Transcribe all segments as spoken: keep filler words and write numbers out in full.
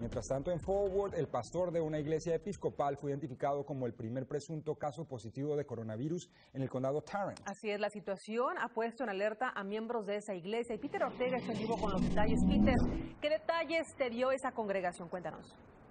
Mientras tanto, en Fort Worth, el pastor de una iglesia episcopal fue identificado como el primer presunto caso positivo de coronavirus en el condado Tarrant. Así es, la situación ha puesto en alerta a miembros de esa iglesia. Y Peter Ortega está en vivo con los detalles. Peter, ¿qué detalles te dio esa congregación? Cuéntanos.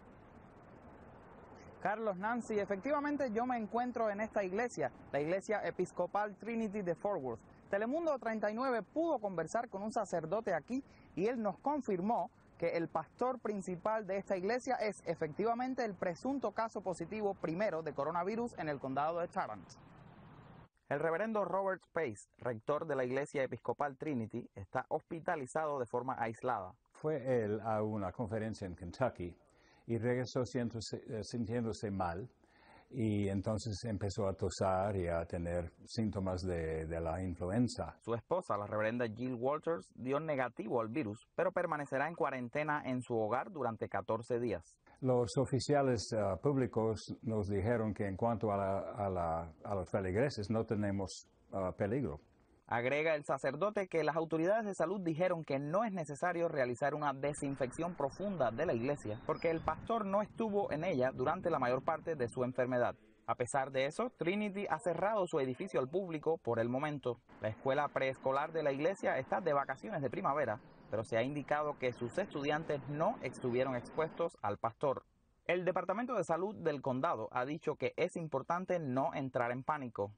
Carlos, Nancy, efectivamente yo me encuentro en esta iglesia, la iglesia episcopal Trinity de Fort Worth. Telemundo treinta y nueve pudo conversar con un sacerdote aquí y él nos confirmó que el pastor principal de esta iglesia es efectivamente el presunto caso positivo primero de coronavirus en el condado de Tarrant. El reverendo Robert Pace, rector de la iglesia episcopal Trinity, está hospitalizado de forma aislada. Fue él a una conferencia en Kentucky y regresó sintiéndose mal, y entonces empezó a tosar y a tener síntomas de, de la influenza. Su esposa, la reverenda Jill Walters, dio negativo al virus, pero permanecerá en cuarentena en su hogar durante catorce días. Los oficiales uh, públicos nos dijeron que en cuanto a, la, a, la, a los feligreses no tenemos uh, peligro. Agrega el sacerdote que las autoridades de salud dijeron que no es necesario realizar una desinfección profunda de la iglesia porque el pastor no estuvo en ella durante la mayor parte de su enfermedad. A pesar de eso, Trinity ha cerrado su edificio al público por el momento. La escuela preescolar de la iglesia está de vacaciones de primavera, pero se ha indicado que sus estudiantes no estuvieron expuestos al pastor. El Departamento de Salud del condado ha dicho que es importante no entrar en pánico.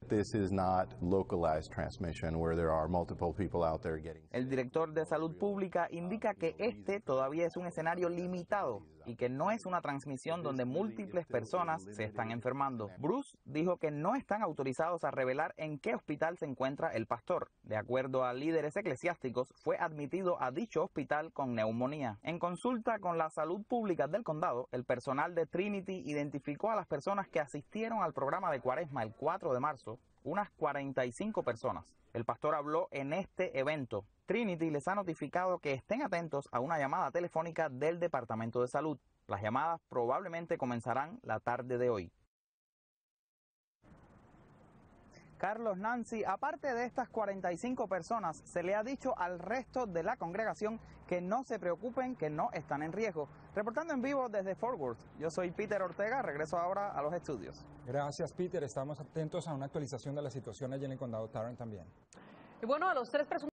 El director de Salud Pública indica que este todavía es un escenario limitado y que no es una transmisión donde múltiples personas se están enfermando. Bruce dijo que no están autorizados a revelar en qué hospital se encuentra el pastor. De acuerdo a líderes eclesiásticos, fue admitido a dicho hospital con neumonía. En consulta con la salud pública del condado, el personal de Trinity identificó a las personas que asistieron al programa de Cuaresma el cuatro de marzo, unas cuarenta y cinco personas. El pastor habló en este evento. Trinity les ha notificado que estén atentos a una llamada telefónica del Departamento de Salud. Las llamadas probablemente comenzarán la tarde de hoy. Carlos, Nancy, aparte de estas cuarenta y cinco personas, se le ha dicho al resto de la congregación que no se preocupen, que no están en riesgo. Reportando en vivo desde Fort Worth, yo soy Peter Ortega, regreso ahora a los estudios. Gracias, Peter. Estamos atentos a una actualización de la situación allí en el condado Tarrant también. Y bueno, a los tres presuntos